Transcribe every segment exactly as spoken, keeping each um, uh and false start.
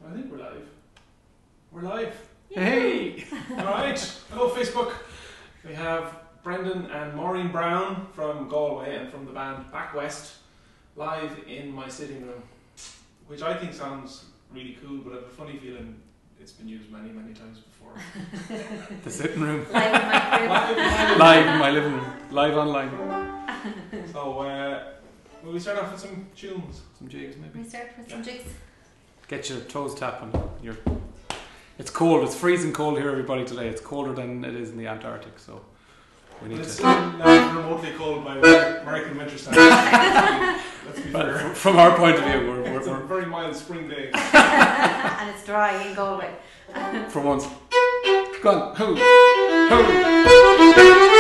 I think we're live. We're live. Yay. Hey! Alright, hello Facebook. We have Brendan and Maureen Brown from Galway and from the band BackWest live in my sitting room, which I think sounds really cool, but I have a funny feeling it's been used many, many times before. The sitting room. Live in my crib. Live, Live in my living room. Live online. So, uh, will we start off with some tunes? Some jigs maybe. We start with some Yeah. jigs. Get your toes tapping. Your It's cold. It's freezing cold here, everybody, today. It's colder than it is in the Antarctic, so we need But it's to. still not remotely cold by American winter standards. Let's be But fair. f- from our point of view, we're, we're, It's a we're very mild spring day. And it's dry in Galway. for once. Go on. Ho! Ho!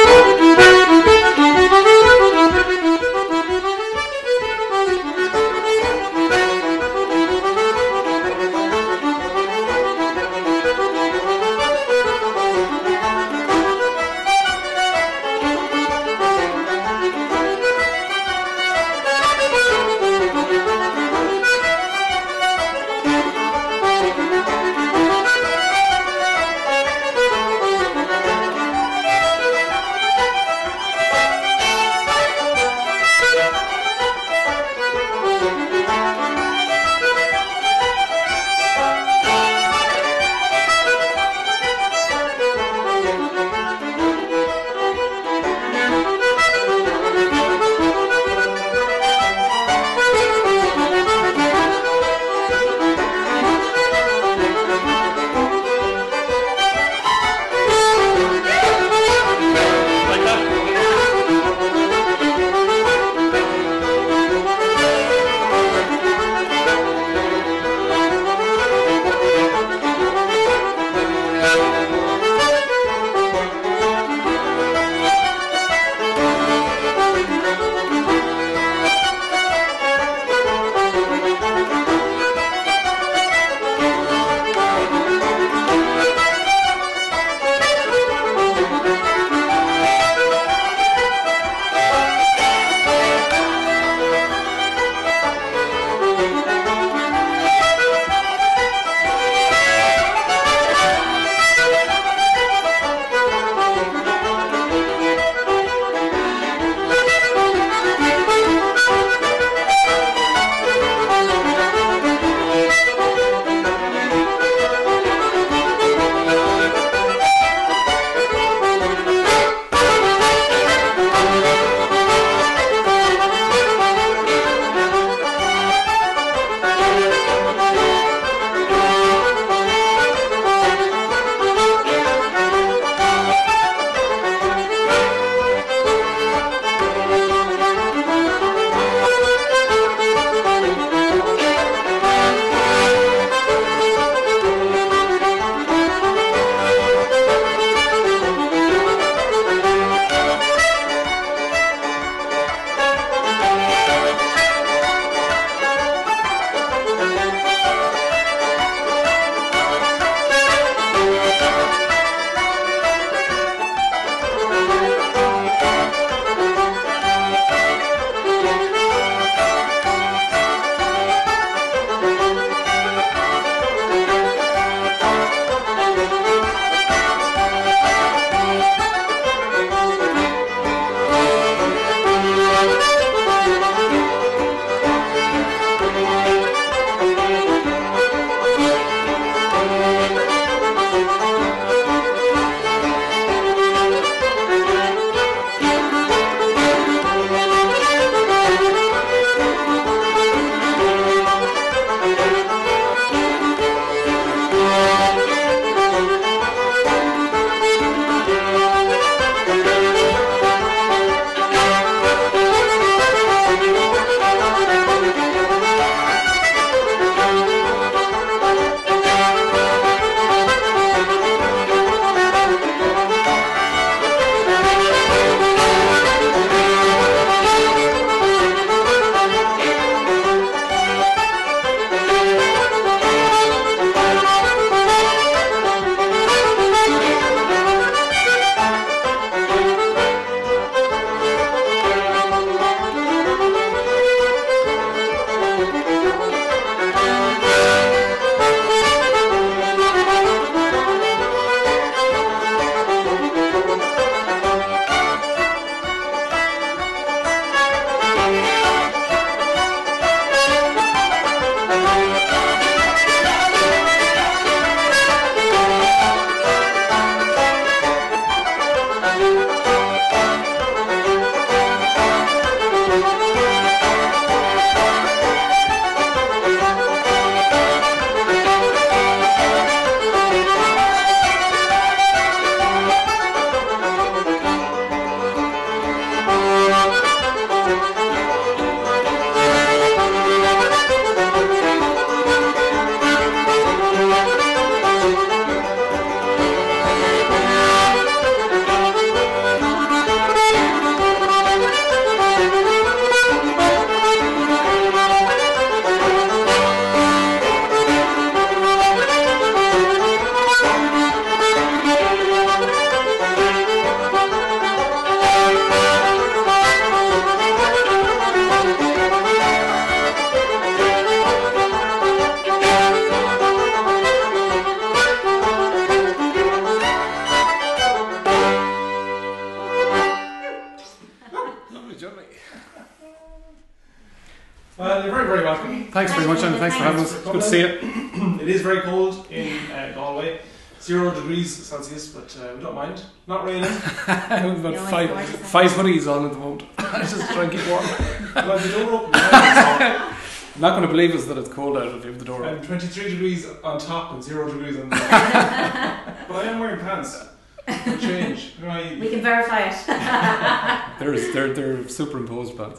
Martin. Thanks very much, and thanks for having us. Thanks Good for to see you. It is very cold in uh, Galway. Zero degrees Celsius, but uh, we don't mind. Not raining. We've about No, it's five, gorgeous. five hoodies on at the moment. Just try and keep warm. Well, the door open. Yeah, I'm not going to believe us that it's cold out if you have the door so, open. um, twenty-three degrees on top and zero degrees on the bottom. But I am wearing pants. For change. You know, I- We can verify it. They're, they're, they're superimposed pants.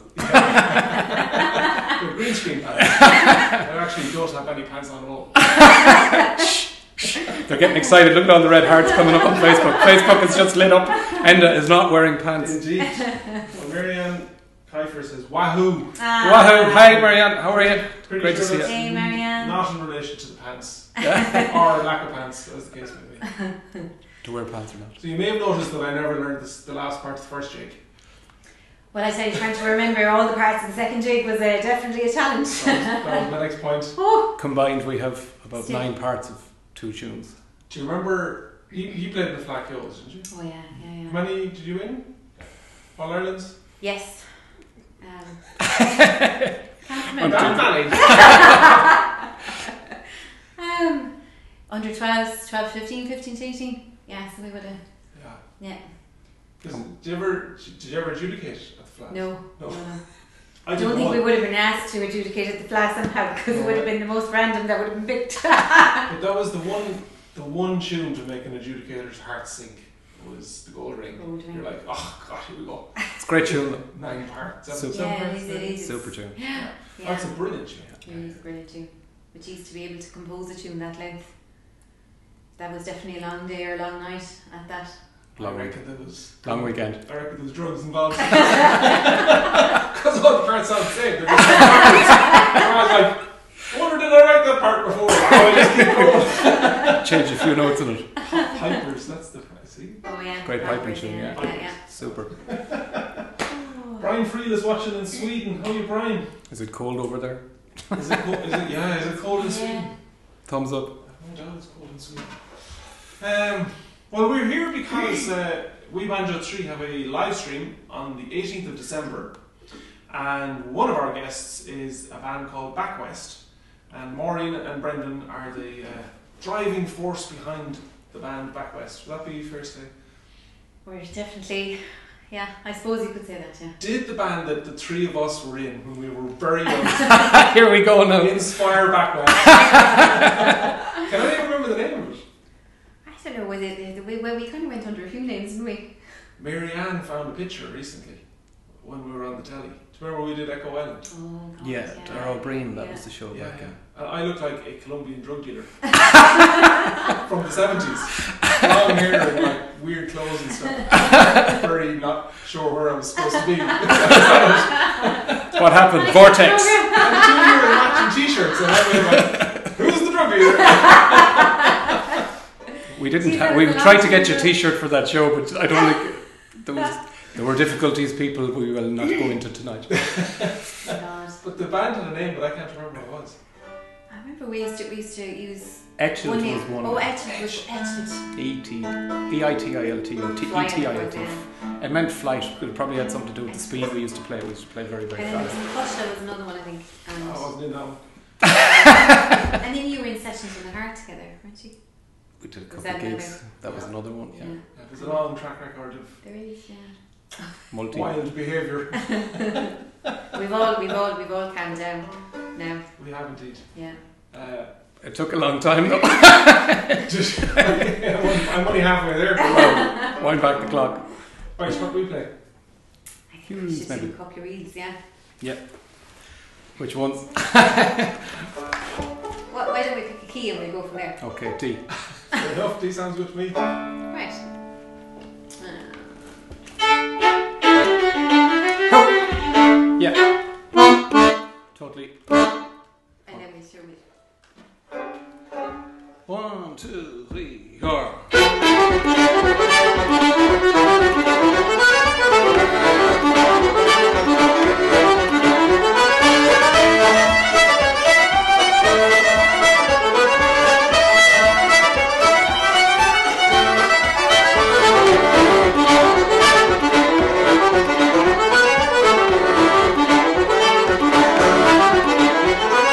They're green screen pants. I actually don't have any pants on at all. They're getting excited. Look at all the red hearts coming up on Facebook. Facebook is just lit up. Enda is not wearing pants. Indeed. Well, Marianne Kiefer says, Wahoo! Ah. Wahoo! Hi, Marianne. How are you? Pretty Great to sure see you. that's Hey, Marianne. Not in relation to the pants. Yeah. Or lack of pants, as the case may be. To wear pants or not. So you may have noticed that I never learned this, the last part of the first jig. Well, I tell you, trying to remember all the parts of the second jig was uh, definitely a challenge. That was, that was my next point. Oh. Combined, we have about Still. nine parts of two tunes. Do you remember, you, you played in the Flat Hills, didn't you? Oh yeah, yeah, yeah. How many did you win? All Ireland's? Yes. Um, can't remember. That many? um, under twelves, twelve, fifteen, fifteen to eighteen. Yeah, so we would have. Yeah. Yeah. 'Cause Did you ever, did you ever adjudicate at the Flat? No. No. no, no. I I did don't think one. we would have been asked to adjudicate at the flat somehow because it No. would have been the most random that would have been picked. But that was the one, the one tune to make an adjudicator's heart sink was the Gold Ring. Gold Ring. You're like, oh god, here we go. It's a great tune. though. Nine parts. Seven, Super. seven Yeah, parts. it is, it is. Super tune. Yeah. That's a brilliant tune. It is a brilliant tune. But geez, to be able to compose a tune that length, that was definitely a long day or a long night at that. Long I week. reckon there was Long weekend. I reckon there was drugs involved. Because all the parts sound the same. They're just backwards. And I was like, I wonder did I write that part before? Oh, I just keep going. Change a few notes in it. Pipers, that's the see. Oh yeah. Great that piping was, tune, yeah. yeah. Yeah, yeah. Super. Oh. Brian Friel is watching in Sweden. How are you, Brian? Is it cold over there? Is it cold? Is it, yeah, is it cold in Sweden? Yeah. Thumbs up. No doubt it's cold in Sweden. Um, well, we're here because uh, we Banjo three have a live stream on the eighteenth of December, and one of our guests is a band called BackWest, and Maureen and Brendan are the uh, driving force behind the band BackWest. Would that be fair to say? We're definitely, yeah, I suppose you could say that, yeah. Did the band that the three of us were in when we were very young Here we go now. inspire BackWest? Can I even remember the name of it? I don't know, was it, the way, well, we kind of went under a few names, didn't we? Marianne found a picture recently when we were on the telly. Do you remember we did Echo Island? Oh, God, Yeah, Darrell Breen, that yeah. was the show Yeah, back yeah. in. And I look like a Colombian drug dealer from the seventies. Long hair and like weird clothes and stuff. Very not sure where I was supposed to be. What happened? Vortex. And two year matching t-shirts, and I was like, "Who's the drug dealer?" We didn't. See, Ha- that we was a tried long to get you a time T-shirt for that show, but I don't think there was. There were difficulties. People we will not go into tonight. God. But the band had a name, but I can't remember what it was. I remember we used to, we used to use Etchelt one was name. one. Oh, Etchelt was Etchelt. E T E I T I L T O T E Flight, T I of L course, T. yeah. It meant flight. It probably had something to do with the speed we used to play. We used to play very very And then fast. Hushta was another one, I think. And, I wasn't in that one. and then you were in Sessions in the Heart together, weren't you? We did a Was couple that of gigs. another? That was another one. Yeah. Yeah, there's a long track record of There is, yeah. Multi. wild behaviour. We've all, we've all, we've all calmed down now. We have indeed. Yeah. Uh, It took a long time though. just, I'm, only, I'm only halfway there. Well, wind back the clock. Right, so what do we play? I think Few we reels, should maybe. sing Cocker Reels, yeah. Which ones? What, why don't we pick a key and we'll go from there? Okay, D. Fair enough, D sounds good to me. Right. Yeah. Totally. And then we show it. One, two, three, four. Thank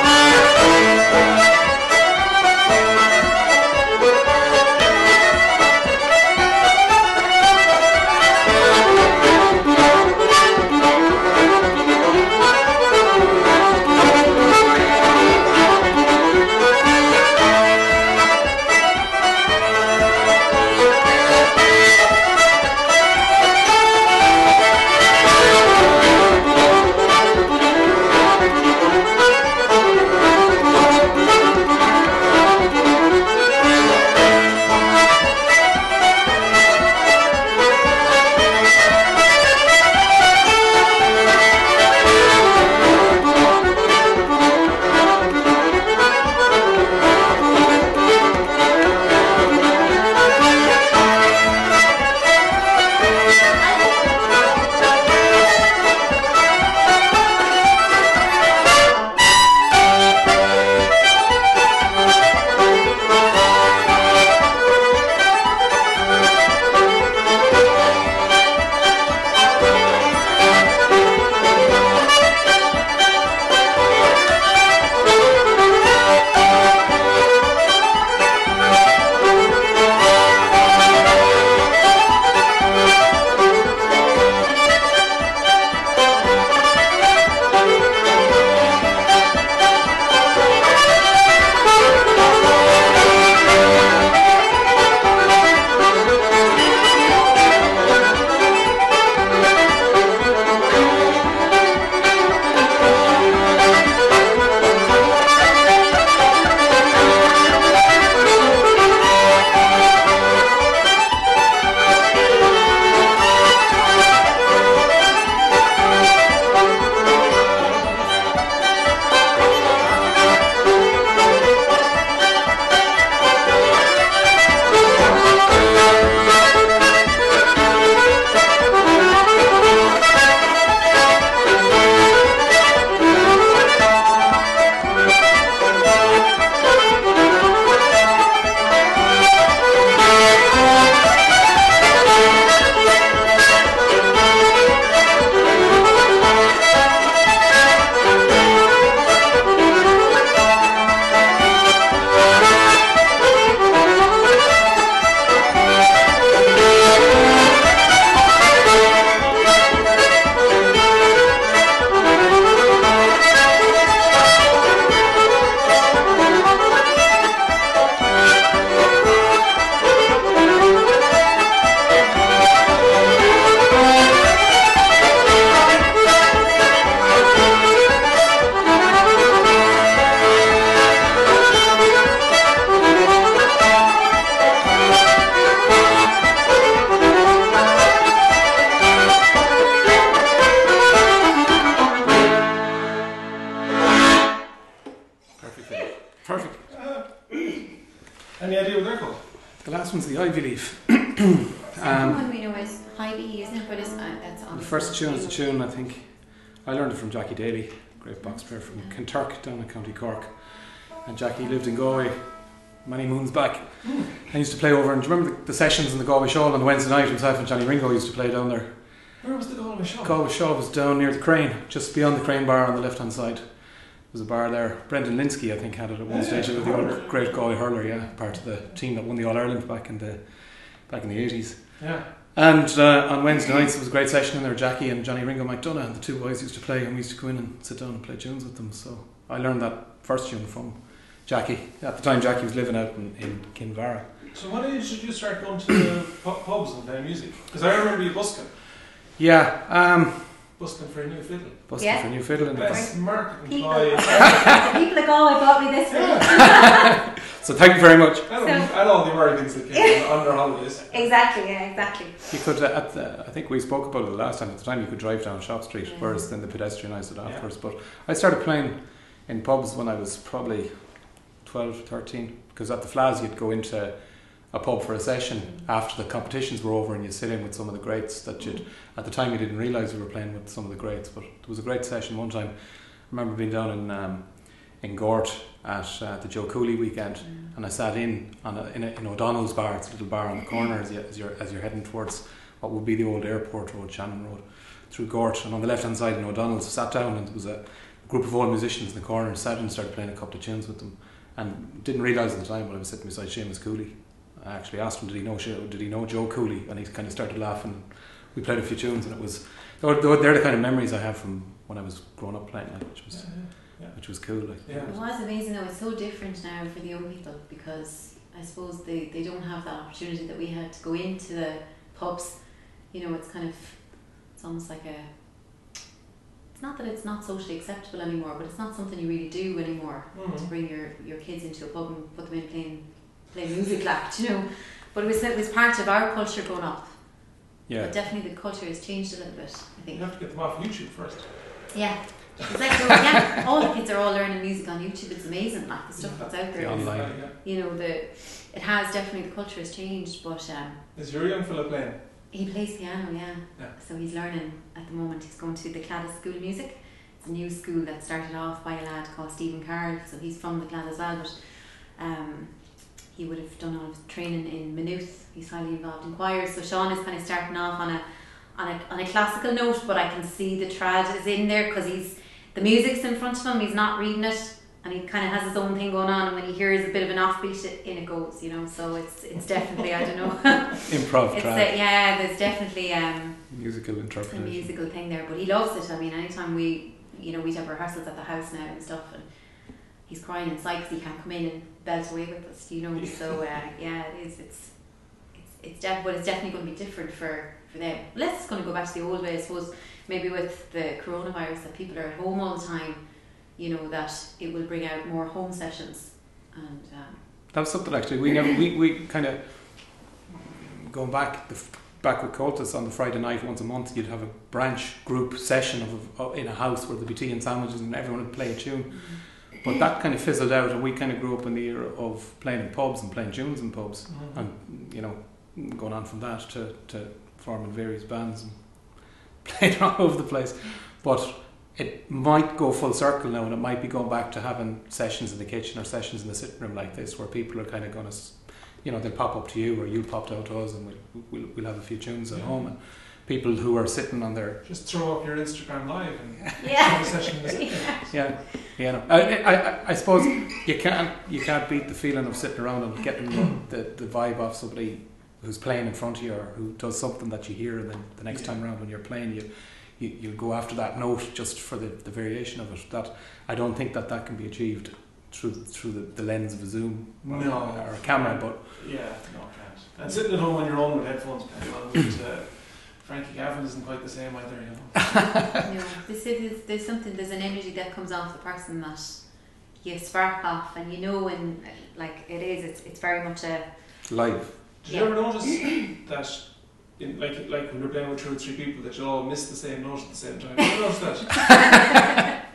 Perfect. Uh, any idea what they're called? The last one's the Ivy Leaf. Second um, one we know is High B, isn't it? But it's, uh, that's on the first tune is a tune, I think, I learned it from Jackie Daly, great box player from Yeah. Kinturk down in County Cork. And Jackie lived in Galway many moons back. I used to play over, and do you remember the, the sessions in the Galway Shaw on the Wednesday night? Himself and Johnny Ringo used to play down there. Where was the Galway Shaw? Galway Shaw was down near the crane, just beyond the crane bar on the left hand side. There was a bar there. Brendan Linsky, I think, had it at one Yeah, stage. He was the hurler. old, great Galway hurler, yeah, part of the team that won the All Ireland back in the back in the eighties. Yeah. And uh, on Wednesday nights there was a great session in there. Jackie and Johnny Ringo McDonough, and the two boys used to play, and we used to go in and sit down and play tunes with them. So I learned that first tune from Jackie. At the time, Jackie was living out in, in Kinvara. So what age did you start going to the pu- pubs and playing music? Because I remember you busking. Yeah, um, Busking for a new fiddle. busting Yeah. for a new fiddle in the Best marketing People. ploy. The people at Galway bought me this one. So thank you very much. And, and all the Americans that came on their holidays. Exactly, yeah, exactly. You could, uh, at the, I think we spoke about it the last time. At the time, you could drive down Shop Street, Yeah. whereas then the pedestrianised it Yeah. afterwards. But I started playing in pubs when I was probably twelve, thirteen, because at the Flas you'd go into a pub for a session after the competitions were over, and you'd sit in with some of the greats that you'd, at the time you didn't realise we were playing with some of the greats. But there was a great session one time. I remember being down in um, in Gort at uh, the Joe Cooley weekend, and I sat in on a, in, a, in O'Donnell's bar. It's a little bar on the corner as, you, as you're as you're heading towards what would be the old airport road, Shannon Road, through Gort. And on the left hand side in O'Donnell's, sat down, and there was a group of old musicians in the corner, and sat and started playing a couple of tunes with them, and didn't realise at the time when I was sitting beside Seamus Cooley. I actually asked him, did he know did he know Joe Cooley, and he kind of started laughing. We played a few tunes, and it was they're, they're the kind of memories I have from when I was growing up playing, like, which was Yeah, yeah, which was cool. Like. yeah. It was amazing though, it's so different now for the young people because I suppose they, they don't have that opportunity that we had to go into the pubs. You know, it's kind of, it's almost like a, it's not that it's not socially acceptable anymore, but it's not something you really do anymore, Mhm. to bring your, your kids into a pub and put them in playing, playing music like, you know. But it was, it was part of our culture growing up. Yeah. But definitely the culture has changed a little bit, I You think. have to get them off YouTube first. Yeah. It's like, so, yeah, all the kids are all learning music on YouTube. It's amazing, like the stuff that's out there. The is- online. Uh, yeah. You know, the it has definitely, the culture has changed, but um, Is your young fella playing? he plays piano, yeah. Yeah. So he's learning at the moment. He's going to the Claddagh School of Music. It's a new school that started off by a lad called Stephen Carroll. So he's from the Claddagh as well, but um, he would have done all of training in Maynooth. He's highly involved in choirs. So Sean is kind of starting off on a on a on a classical note, but I can see the trad is in there because he's the music's in front of him. He's not reading it, and he kind of has his own thing going on. And when he hears a bit of an offbeat, it, in it goes, you know. So it's it's definitely I don't know. Improv It's track, a, yeah, there's definitely um, musical a interpretation. musical thing there, but he loves it. I mean, anytime we, you know, we'd have rehearsals at the house now and stuff, and he's crying inside because he can't come in and belt away with us, you know. So uh, yeah, it is. It's it's it's def- but it's definitely going to be different for for them. Unless it's going to go back to the old way, I suppose. Maybe with the coronavirus, that people are at home all the time, you know, that it will bring out more home sessions, and um, That was something actually we never we, we kind of going back the back with Cultus on the Friday night once a month. You'd have a branch group session of, of in a house where there'd be tea and sandwiches and everyone would play a tune. But that kind of fizzled out, and we kind of grew up in the era of playing in pubs and playing tunes in pubs, Mhm. and you know, going on from that to, to forming various bands and playing all over the place. But it might go full circle now, and it might be going back to having sessions in the kitchen or sessions in the sitting room like this, where people are kind of going to, you know, they'll pop up to you or you'll pop out to us, and we'll we'll, we'll have a few tunes at Yeah. home, and people who are sitting on their Just throw up your Instagram live and yeah. have a session in the sitting room. yeah, yeah. No. I, I, I suppose you can't you can't beat the feeling of sitting around and getting the, the, the vibe off somebody who's playing in front of you or who does something that you hear, and then the next Yeah. time around when you're playing, you you you go after that note just for the, the variation of it. That I don't think that that can be achieved through through the, the lens of a Zoom or, No. or a camera. But Yeah, no, I can't. And sitting at home on your own with headphones playing along with uh, Frankie Gavin isn't quite the same either, you know. No, this is, there's something, there's an energy that comes off the person that you spark off, and you know when, like, it is, it's it's very much a, live, Did Yeah. you ever notice that, in, like, like when you're playing with two or three people, that you all miss the same note at the same time? Did you notice that?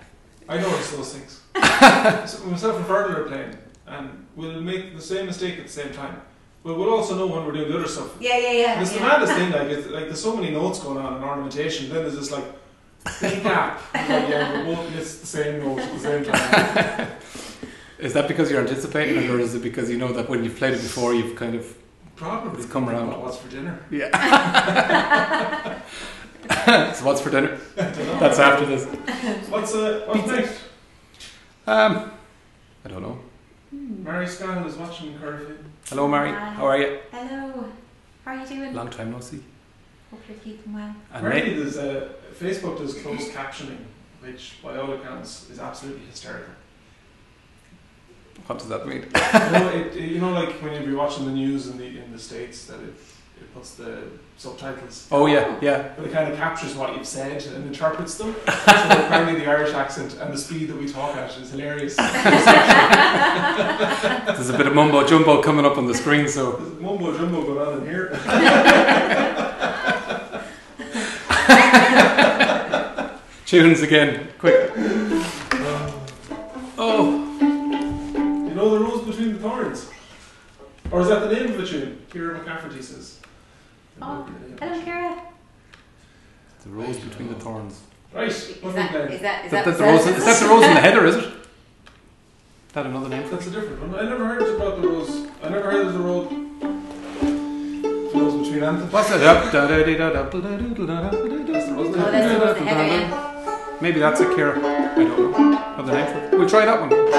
I notice those things. So myself and Fergal are playing, and we'll make the same mistake at the same time. But we'll also know when we're doing the other stuff. Yeah, yeah, yeah. And it's yeah. the maddest thing, like, it's, like there's so many notes going on in ornamentation, then there's this like big gap. Like, yeah, we both miss the same note at the same time. Is that because you're anticipating it, or is it because you know that when you've played it before, you've kind of Probably It's come thinking around. about what's for dinner. Yeah. So what's for dinner? I don't know. That's after this. What's uh, what's Pizza. next? Um, I don't know. Mary Scanlon is watching Curfew. Hello, Mary. Hi. How are you? Hello. How are you doing? Long time no see. Hope you're keeping well. And Apparently, Ray- there's uh, Facebook does closed captioning, which by all accounts is absolutely hysterical. what does that mean? you, know, it, it- you know, like when you be watching the news in the in the States, that it it puts the subtitles. Oh yeah, yeah. But it kind of captures what you've said and interprets them. So apparently the Irish accent and the speed that we talk at is hilarious. There's a bit of mumbo jumbo coming up on the screen, so There's mumbo jumbo going on in here. tunes again, quick. Oh, You know the rose between the thorns? Or is that the name of the tune? Kira McCafferty says. Oh, hello, Kira. the rose between the thorns. Right, Is what that, we is playing? that, is That, that, that's the rose. Is that the rose in the header? Is it? Is that another name? That's a different one. I never heard about the rose. I never heard of the rose. The rose between anthems. What's that? That's the rose. Oh, that's the rose, the header, yeah. Maybe that's a Kira. I don't know. Another name for it. We'll try that one. Let's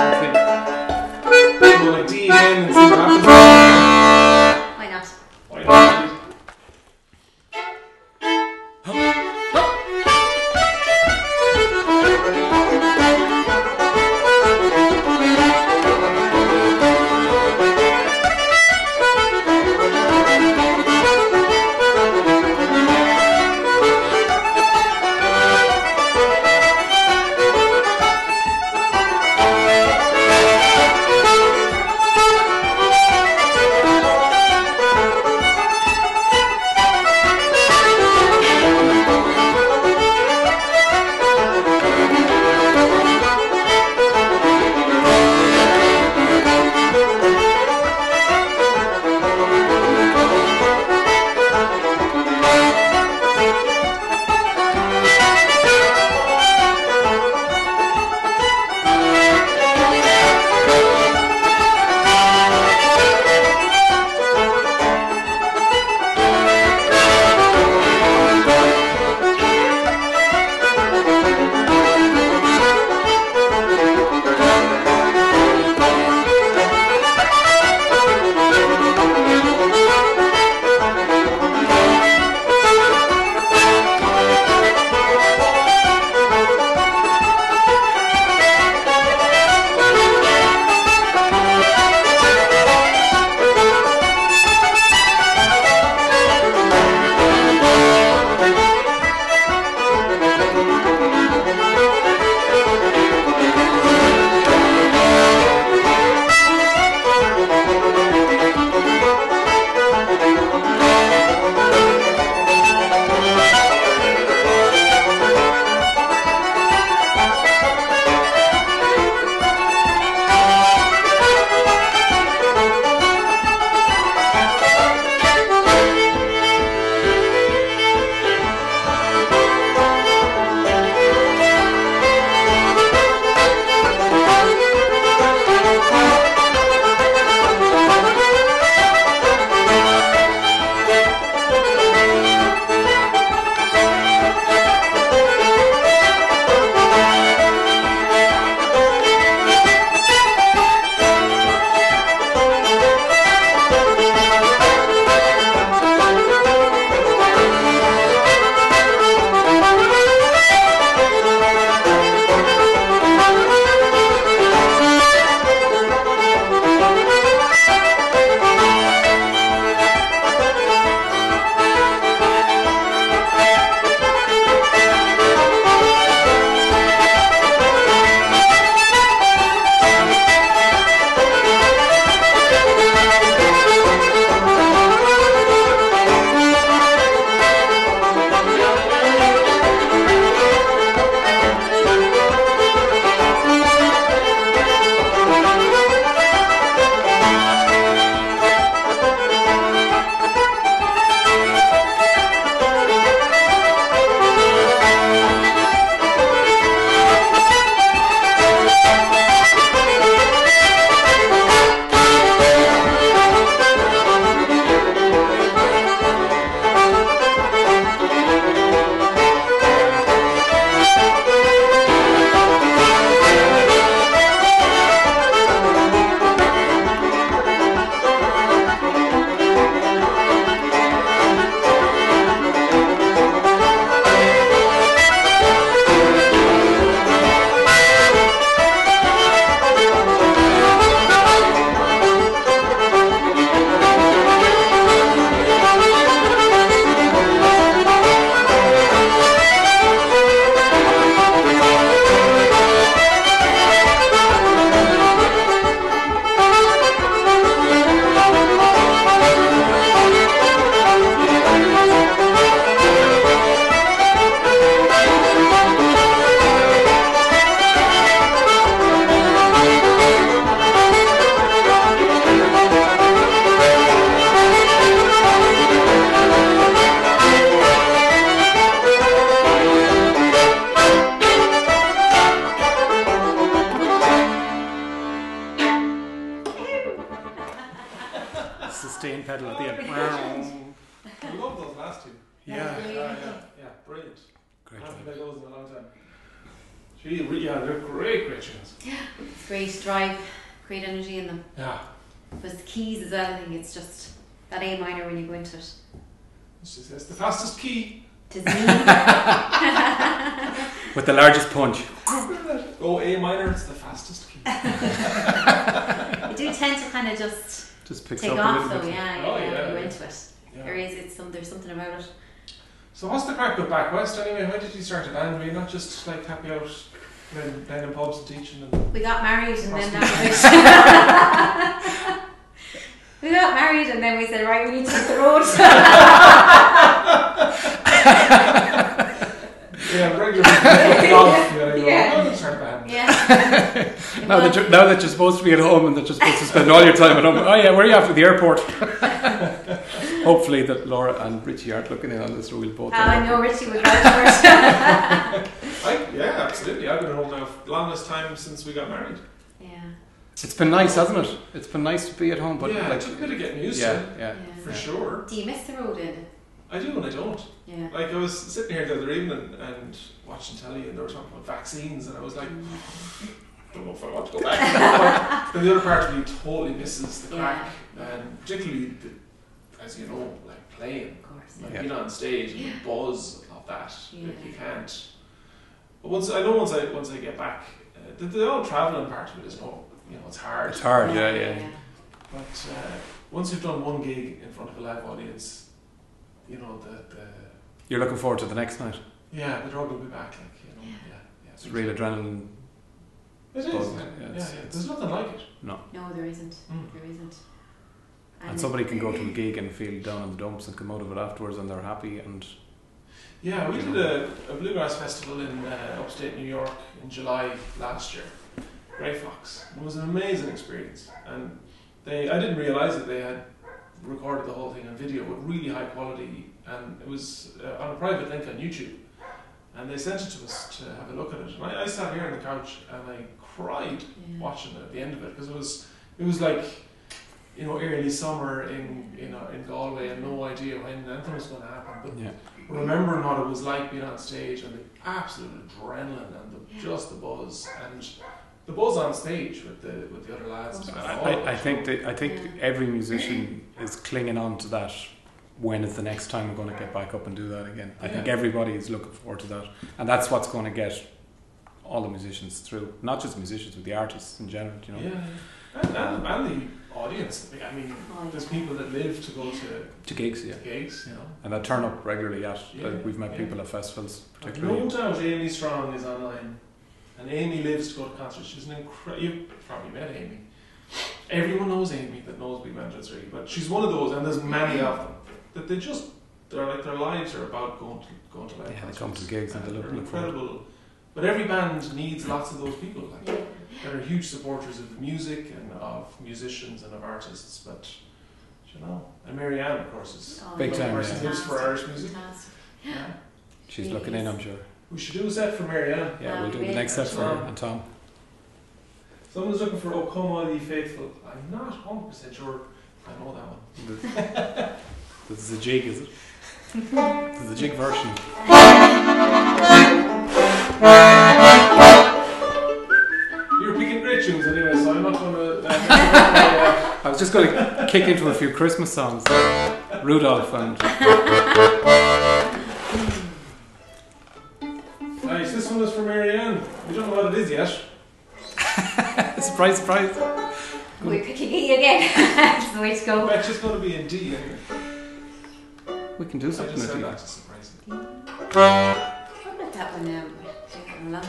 Go like D again and see what happens. Why not? Why not? see. sustain pedal at the end. I love those last two. Yeah. Yeah, yeah, yeah, brilliant. Great. I haven't played those in a long time. Gee, really, yeah, they're great, great tunes. It's great drive, great energy in them. Yeah. But the keys as well, I think it's just that A minor when you go into it. It's just it's the fastest key. Tis me. With the largest punch. Oh, A minor, it's the fastest key. I do tend to kind of just Just picks take up off a little though, bit. yeah, Oh, yeah, yeah, when you yeah. into it. Yeah. There is, it's some, there's something about it. So what's the crack with BackWest anyway? How did you start a band? Were you not just like happy out playing, playing in pubs and teaching? And We got married and then Awesome. that was We got married and then we said, right, we need to hit the road. yeah, regular golf. You know, you Yeah. go, oh, let's start a band. Yeah. Now that, you're, now that you're supposed to be at home and that you're supposed to spend all your time at home. Oh yeah, where are you after the airport? Hopefully that Laura and Richie aren't looking in on this, or we'll both. Uh, I know Richie would vouch for it. I, yeah, absolutely. I've been at home now for the longest time since we got married. Yeah. It's been nice, hasn't it? It's been nice to be at home, but yeah, like, it took a bit of getting used yeah, to, yeah. for Yeah. sure. Do you miss the road, Ed? I do and I don't. Yeah. Like I was sitting here the other evening and watching telly and they were talking about vaccines and I was like, I don't know if I want to go back. But the other part of me totally misses the crack and particularly, the, as you know, like playing, Of course. like Yeah. being on stage and Yeah. the buzz of that. Yeah. Like you can't. But once I know once I once I get back, uh, the, the whole travelling part of it is no, you know, it's hard. It's hard, yeah, yeah. But uh, once you've done one gig in front of a live audience, you know the the You're looking forward to the next night. yeah the drug will be back. Like you know, yeah, yeah. It's real adrenaline. It is. buzz, Yeah, yeah, yeah, it's- yeah. There's nothing like it. No, there isn't. Mm. There isn't. And somebody can go to a gig and feel down in the dumps and come out of it afterwards and they're happy and Yeah, we did a, a bluegrass festival in uh, upstate New York in July last year. Grey Fox. It was an amazing experience, and they I didn't realise that they had recorded the whole thing on video with really high quality, and it was uh, on a private link on YouTube. And they sent it to us to have a look at it. And I, I sat here on the couch and I cried Yeah. watching it at the end of it because it was it was like, you know, early summer in you know in Galway and no idea when anything was going to happen. But yeah. remembering what it was like being on stage and the absolute adrenaline and the, Yeah. just the buzz and the buzz on stage with the with the other lads. I- and I, all of I, I it. think that I think Yeah. every musician is clinging on to that. When is the next time we're going to get back up and do that again? I think Yeah. everybody is looking forward to that, and that's what's going to get all the musicians through. Not just musicians, but the artists in general. You know. Yeah, and, and, and the audience. I mean, Oh, there's yeah. people that live to go to To gigs, yeah, gigs, you know. and that turn up regularly at. Yeah, Like we've met yeah. people at festivals, I've particularly. no doubt Amy Strong is online, and Amy lives to go to concerts. She's an incredible. You've probably met Amy. Everyone knows Amy that knows Big Banjo three, but she's one of those, and there's many of them that they just they're like their lives are about going to going to live Yeah, they concerts. come to gigs and they look, They're look forward. incredible. But every band needs lots of those people like, Yeah. that are huge supporters of music and of musicians and of artists. But you know, and Marianne, of course, is Oh, Big yeah. time, person yeah. lives for Irish music. Fantastic. Yeah. She's looking in, I'm sure. We should do a set for Marianne. Yeah, Ah, we'll do the really? next set for her Tom. and Tom. Someone's looking for "O Come All Ye Faithful." I'm not one hundred percent sure I know that one. This is a jig, is it? This is a jig version. You're picking great tunes anyway, so I'm not going to. Uh, uh, I was just going to kick into a few Christmas songs. Rudolph and nice, this one is for Marianne. We don't know what it is yet. surprise, surprise. We're picking E again. That's the way to I go. bet it's just going to be in D anyway. We can do I something just with said you. that to surprise you. How about that one? Um, take that one along.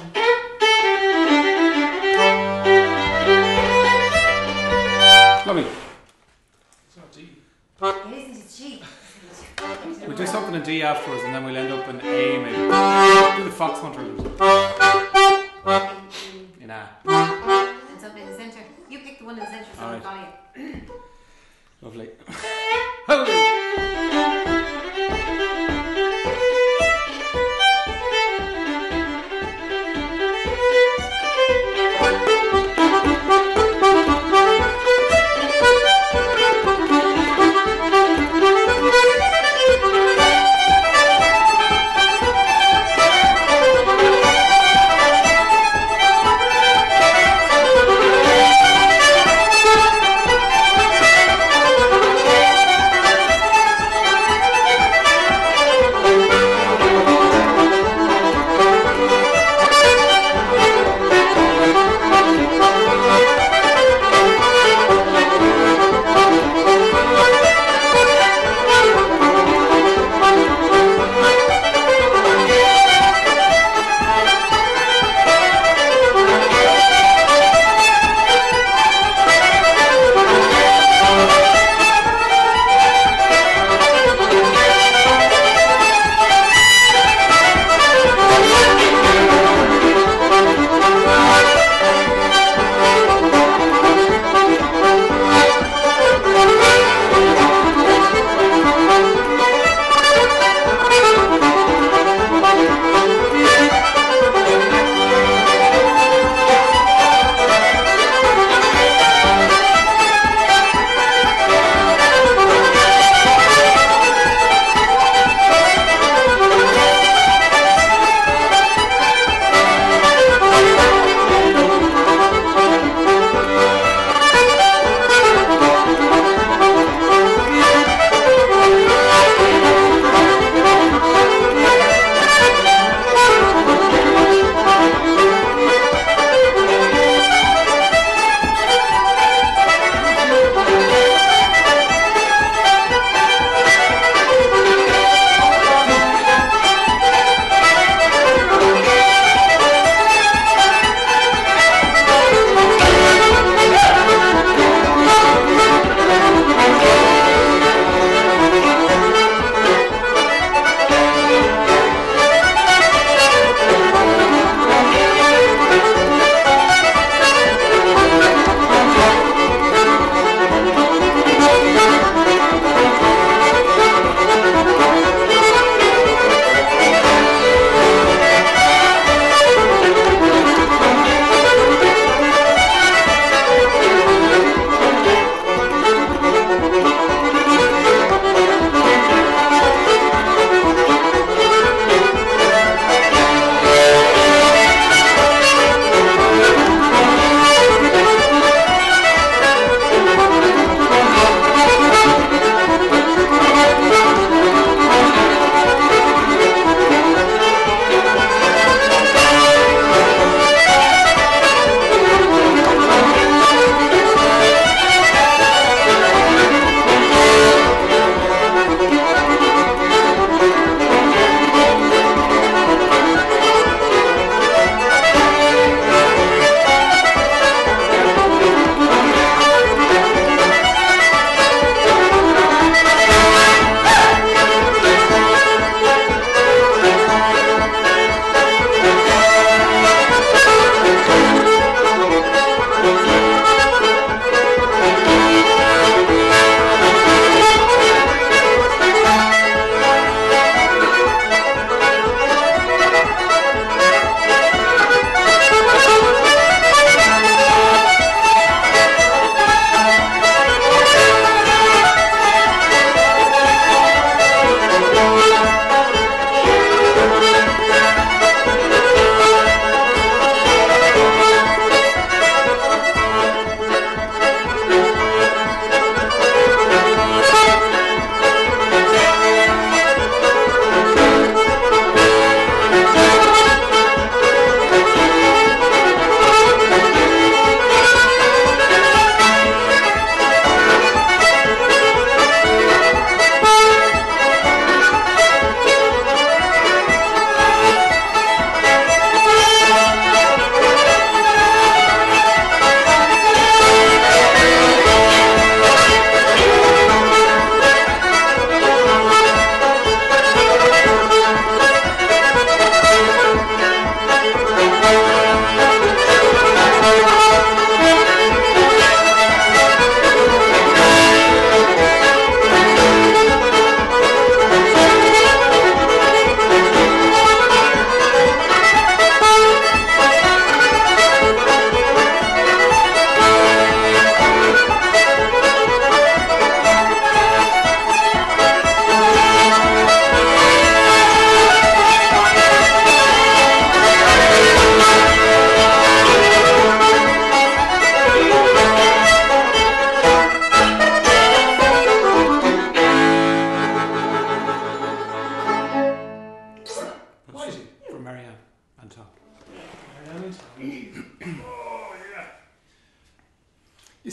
Lovely. It's not D. It isn't. It's G. We'll do something in D afterwards and then we'll end up in A maybe. Do the Fox Hunter in A. And something in the centre. You pick the one in the centre, so All I'll right. follow you. Lovely. Ho!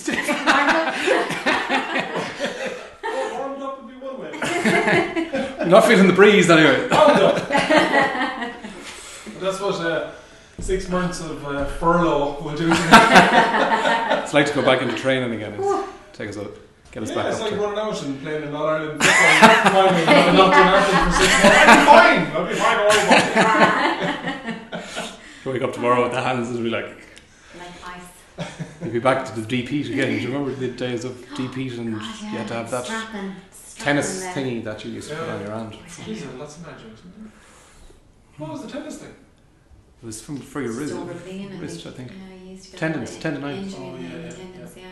stiff. Oh, warmed up would be one way. You're not feeling the breeze anyway. Warmed up. But that's what uh, six months of uh, furlough will do to me. It's like to go back into training again. It's, take us out, get us Yeah, back it's up like to. running out and playing in All-Ireland football finally and not doing anything for six months. I'll be fine. I'll be fine, don't worry about it. You wake up tomorrow with the hands and be like, Like ice. you'll be back to the deep heat again. Do you remember the days of deep heat and God, yeah, you had to have that strapping, tennis strapping thingy that you used to put Yeah. on your hand? Jeez, there are lots of magic, isn't there? What was the tennis thing? It was from for your wrist, Just overplaying, I wrist, I think. think. Yeah, you used to get Tendons, a lot of tendonitis. injury Oh, in yeah, the yeah, tendons, yeah.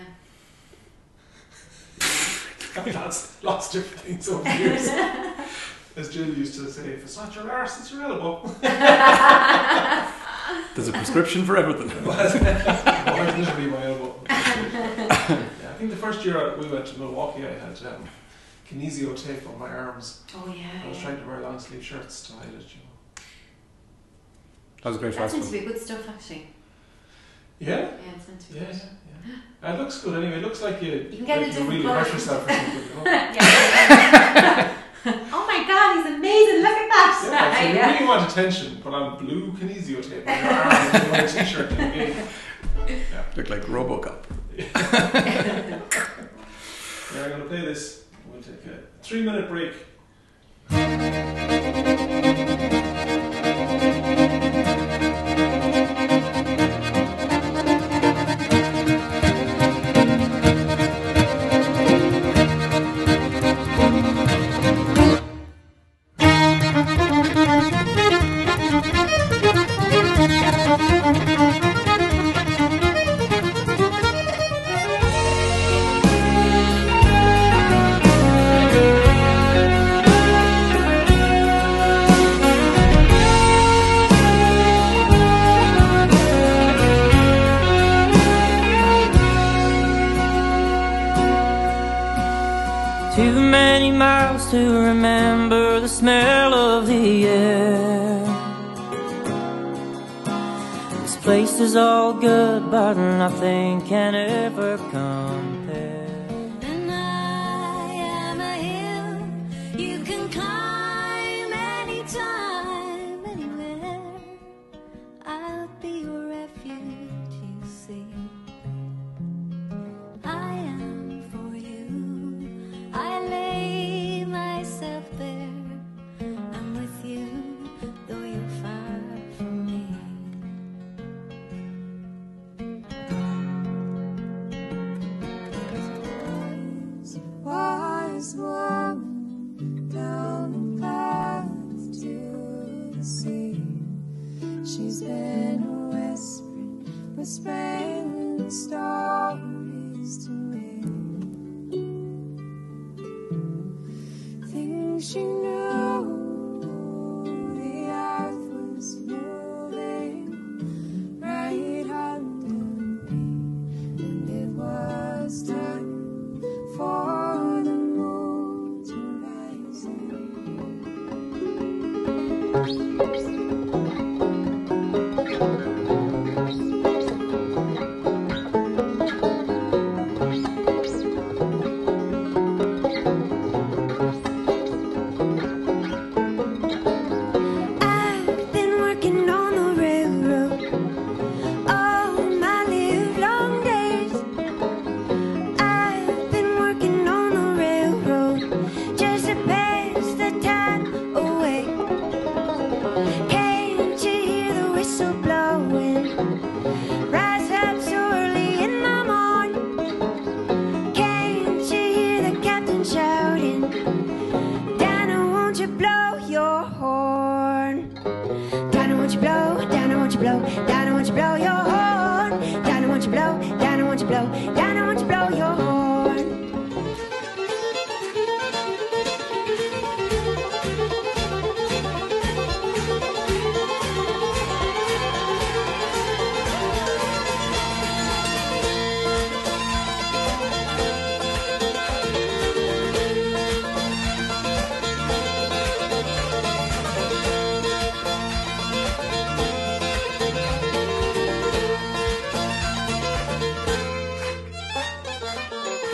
lots, lots of different things over the years. As Jill used to say, if it's not your arse, it's your elbow. There's a prescription for everything. Well, it's literally my elbow. Yeah, I think the first year we went to Milwaukee, I had um, kinesio tape on my arms. Oh yeah. I was yeah. trying to wear long sleeve shirts to hide it, you know. That was great That seems festival. to be good stuff, actually. Yeah? Yeah, it's meant to be Yeah, good. yeah, yeah. It looks good anyway. It looks like you, You can get like a you different really colour. hurt yourself or something. You know? Yeah. Oh my God, he's amazing! Look at that. Yeah, so you really want attention, put on blue kinesio tape on your arm and you wear a t-shirt in the game. Yeah. Looked like Robocop. Yeah, I'm going to play this. We'll take a three minute break. Too many miles to remember the smell of the air. This place is all good, but nothing can ever compare. And I am a hill you can climb anytime, anywhere. I'll be your refuge, you see. I am for you. I lay myself there. I'm with you, though you're far from me. Wise woman down the path to the sea. She's been whispering, whispering stories to me. Things she knew, the earth was moving right under me, and it was time for the moon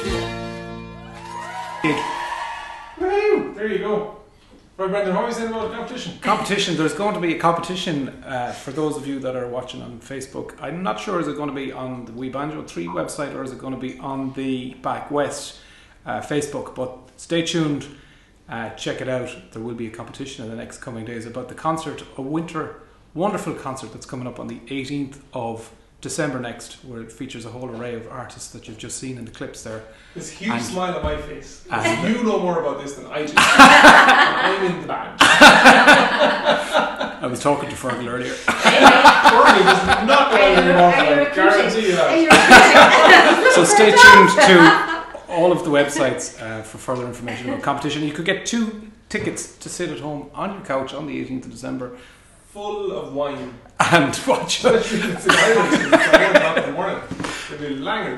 Woo! There you go. Right, Brendan, what are you saying about the competition? Competition. There's going to be a competition uh, for those of you that are watching on Facebook. I'm not sure, is it going to be on the We Banjo three website or is it going to be on the BackWest uh, Facebook? But stay tuned, uh, check it out. There will be a competition in the next coming days about the concert, a winter wonderful concert that's coming up on the eighteenth of December next, where it features a whole array of artists that you've just seen in the clips there. This huge and, smile on my face. And you know more about this than I do. I'm in the band. I was talking to Fergal earlier. Fergal does not know anything about it. I guarantee you that. So stay tuned to all of the websites uh, for further information about competition. You could get two tickets to sit at home on your couch on the eighteenth of December. Full of wine. And watch it. It's in Ireland. It's at one o'clock in the morning. It'll be languid.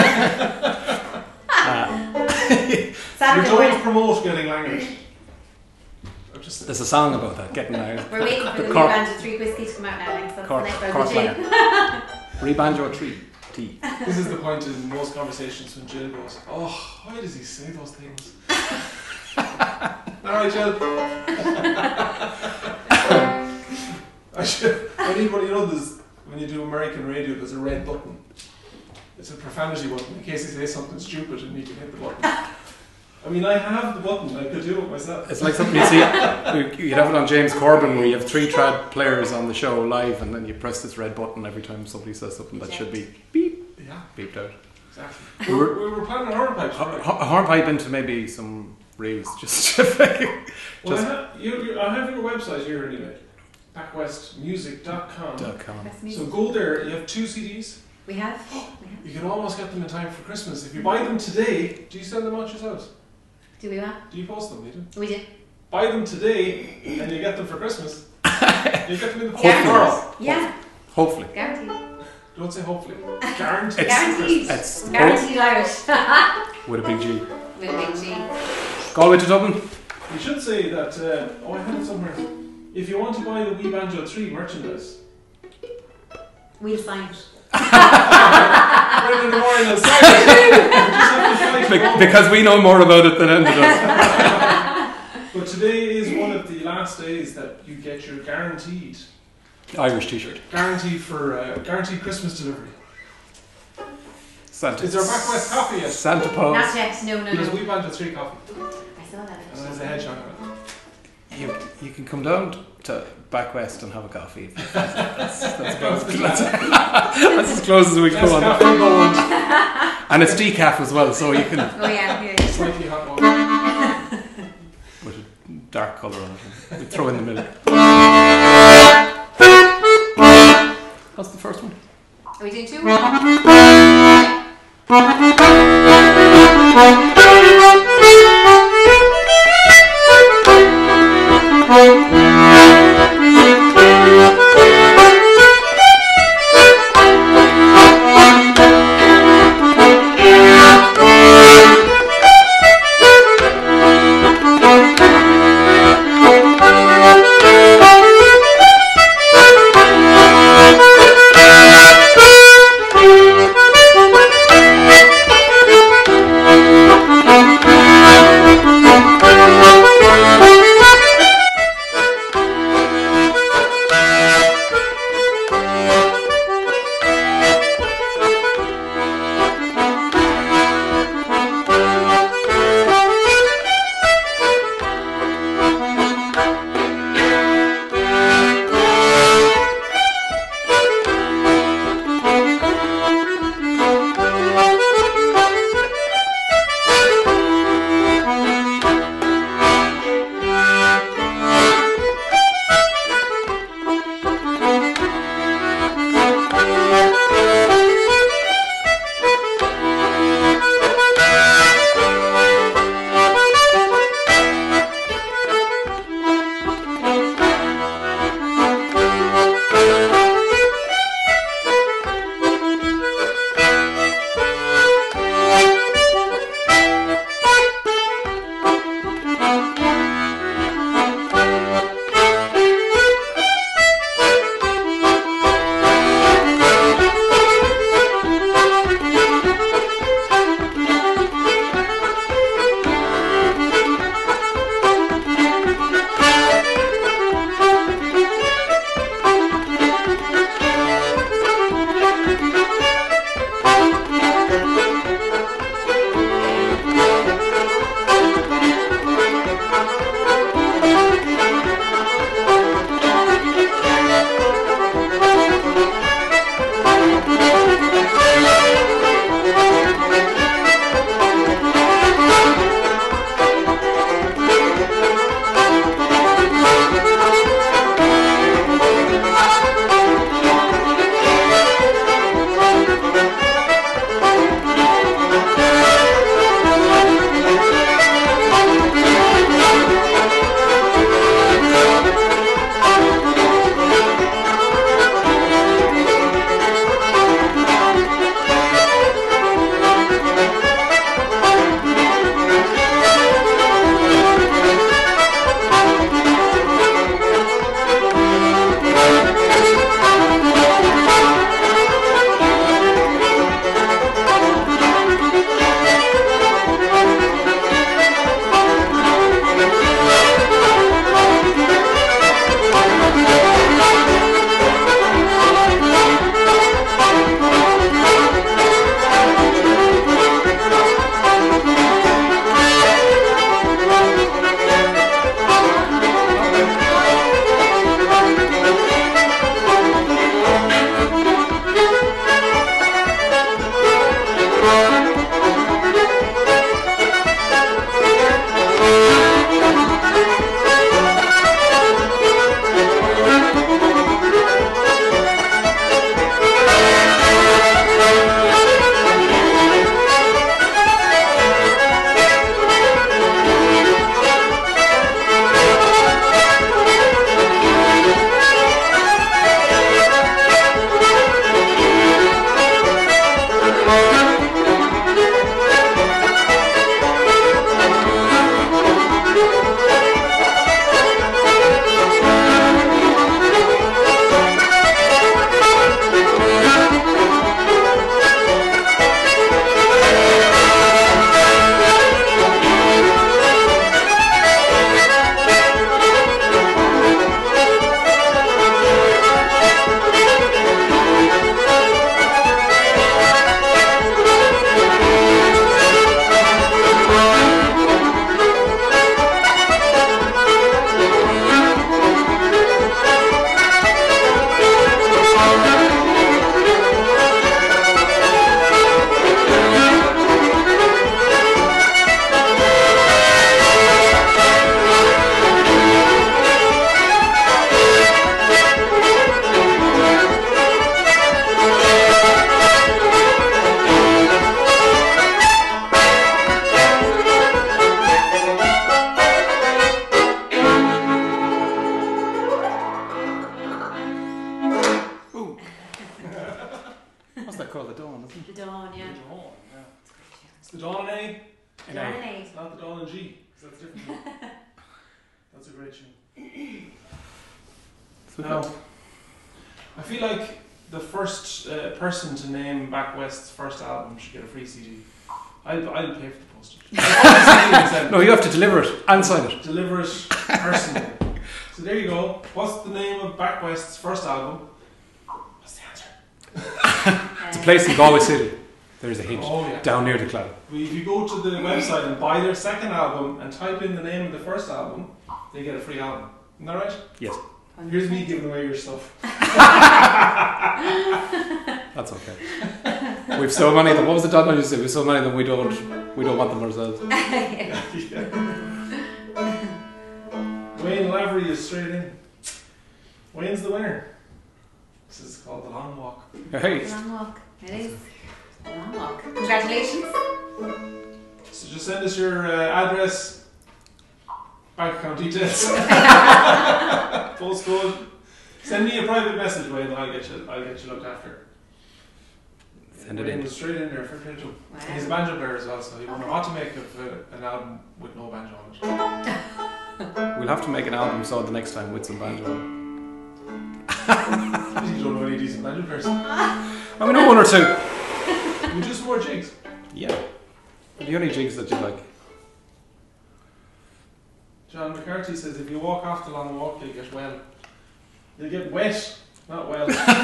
Saturday You don't morning. promote getting languid. Just There's a song about that, getting out. We're waiting for the, The new Cork- Banjo three whiskey to come out now. Like, so Cork- that's the next Cork round of Lager. Re-banjo tree tea. This is the point in most conversations when Jill goes, oh, why does he say those things? Alright, Jill. I should, I need one, you know, there's, when you do American radio, there's a red button. It's a profanity button in case he says something stupid and you can hit the button. I mean, I have the button, I could do it myself. It's like something you see, you'd have it on James Corbin where you have three trad players on the show live and then you press this red button every time somebody says something that should be beep, Yeah, beeped out. exactly. We were, we were planning a hornpipe. A hornpipe into maybe some reels, just to make it. Well, I Just have, you, you, I have your website here anyway. back west music dot com. dot com. Best So music. go there, you have two C Ds. We have. We have. You can almost get them in time for Christmas. If you buy them today, do you send them out yourselves? Do we want? Do you post them, you do? We did. Buy them today and you get them for Christmas. You get them in the post Guaranteed. tomorrow. Yeah. Hopefully. Guaranteed. Don't say hopefully. Guaranteed. It's- Guaranteed. It's the Guaranteed Irish. post with a big G. With a big G. Galway to Dublin. You should say that, uh, oh, I had it somewhere. If you want to buy the We Banjo three merchandise, We'll sign it. right in the morning, I'll sign it. You just have to fly to Be- Galway. because we know more about it than any of us. But today is one of the last days that you get your guaranteed, Irish t-shirt. guaranteed for uh, guaranteed Christmas delivery. Santa. Is there a BackWest coffee yet? Santa Paws. Not yet. No, no, There's a no. We Banjo three coffee, I saw that. and there's a hedgehog on it. You, you can come down to BackWest and have a coffee. That's, that's, about, that's, that's as close as we can Best go on coffee that. in Poland. And it's decaf as well, so you can Oh yeah, yeah. Slightly hot water. with a dark colour on it. We throw in the middle. What's the first one? Are we doing two? Thank you. the Dawn and A. Dawn and A. It's not the Dawn and G, because that's different. That's a great tune. Now, I feel like the first uh, person to name BackWest's first album should get a free C D. I'll, I'll pay for the postage. No, you have to deliver it and sign it. Deliver it personally. So there you go. What's the name of BackWest's first album? What's the answer? It's a place in Galway City. There's a hint. Oh, yeah. Down near the cloud. If you go to the website and buy their second album and type in the name of the first album, they get a free album. Isn't that right? Yes. Here's me giving away your stuff. That's okay. We've so many of them. What was the Donald you said? We've so many of them we don't we don't want them ourselves. Yeah. Wayne Lavery is straight in. Wayne's the winner. This is called The Long Walk. Hey. The Long Walk. It is. The Long Walk. Congratulations. So just send us your uh, address, bank account details, postcode. Send me a private message, Wayne, and I'll get you. I'll get you looked after. Send it Wayne in. was straight in there for play too. Wow. He's a banjo player as well, so he won't know what to make of uh, an album with no banjo on it. We'll have to make an album so the next time with some banjo. You don't know any decent banjo players. I mean, one or two. You do some more jigs. Yeah. The only jigs that you like. John McCarthy says if you walk off the long walk, you'll get well. You'll get wet, not well.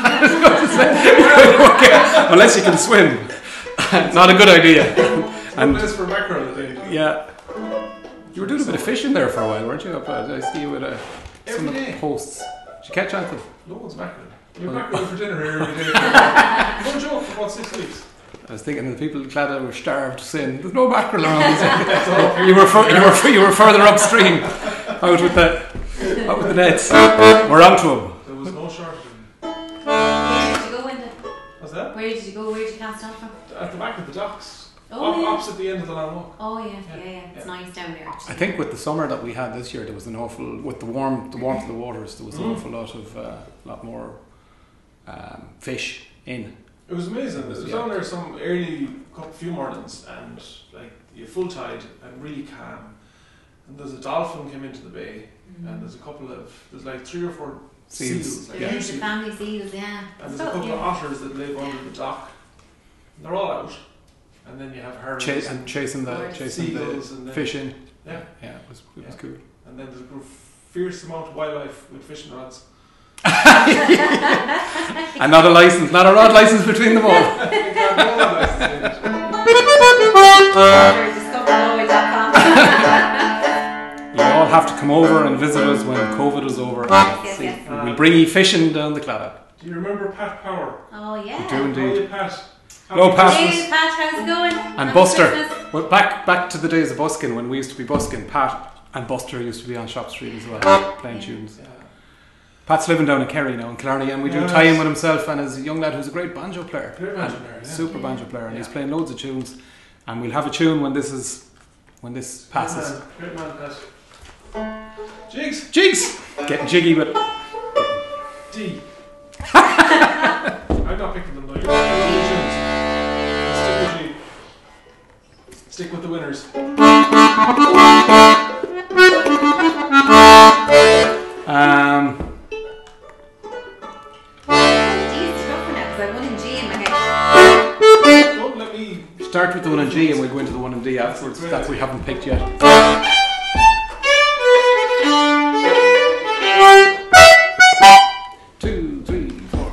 Okay. Unless you can swim. Not a good idea. And this for mackerel, I think. Yeah. You were doing a bit of fishing there for a while, weren't you? Up, uh, I see you with uh, some of Every the day. posts. Did you catch anything? Loads of mackerel. We have Well- mackerel for dinner here every day. No joke, for about six weeks. I was thinking the people in Claddagh were starved, saying there's no mackerel around. you were fur- you were you were further upstream, out with the out with the nets. We're onto them. There was no shortage of them. Where did you go in the, What's that? Where did you go? Where did you cast off from? At the back of the docks. Oh, Op- yeah. Opposite the end of the long walk. Oh yeah, Yeah, yeah, yeah. It's yeah. nice down there. I Actually. think with the summer that we had this year, there was an awful with the warm the warmth of the waters. There was an Mm. awful lot of uh, lot more um, fish in. It was amazing. It was Yeah. down there some early couple few mornings and like you full tide and really calm. And there's a dolphin came into the bay and there's a couple of there's like three or four Seals. seals, like Yeah, huge the seals. family seals, yeah. And there's So, a couple yeah. of otters that live under the dock. And they're all out. And then you have herons Ch- and chasing the Birds. chasing the seagulls and then, fish in. Yeah. Yeah, it was it was Yeah. cool. And then there's a fierce amount of wildlife with fishing rods. And not a license, not a rod license between them all. They can't know what license they need. discover galway dot com. You all have to come over and visit us when COVID is over. Yes, See, yes. we'll bring you fishing down the Claddagh. Do you remember Pat Power? Oh yeah. We do How are indeed. you, Pat? Hello, Happy Pat. Christmas. Hey Pat, how's it going? And Happy Buster. Christmas. Well, back back to the days of busking when we used to be busking. Pat and Buster used to be on Shop Street as well, playing tunes. Yeah. Pat's living down in Kerry now in Killarney, and we do Yes. tie in with himself and his young lad who's a great banjo player, Great banjo And player, yeah. super banjo player, and he's Yeah. playing loads of tunes. And we'll have a tune when this is when this passes. Great man, Great man, Pat. Jigs. Jigs, getting jiggy with it. D. I'm not picking them though. You're picking all the tunes. Stick with G. Stick with the winners. Um, Geez, it's rough now because I won in G in my head. Don't let me. start with the one in G, and we'll go into the one in D afterwards. That we haven't picked yet. Two, three, four.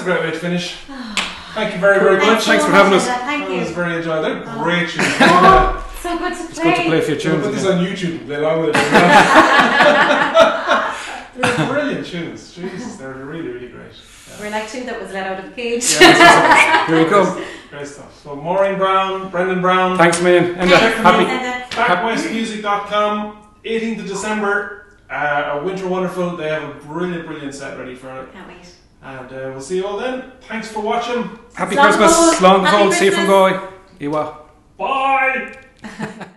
that's a great way to finish. Thank you very, very much. Thanks for having us. Thank That was you. very enjoyable. They're Oh. great tunes. Oh, so good to play. It's good to play a few We'll tunes. put this again. on YouTube and play along with it. They're brilliant tunes. Jesus, they're really, really great. We're like two that was let out of the cage. Here we go. Great stuff. So Maureen Brown, Brendan Brown. Thanks a million. And uh, Thanks, happy. Linda. back west music dot com, eighteenth of December, uh, a Winter Wonderful. They have a brilliant, brilliant set ready for it. Can't wait. And uh, we'll see you all then. Thanks for watching. Happy Long Christmas. cold. Long Happy cold. See you from Christmas. Galway. Iwa. Bye!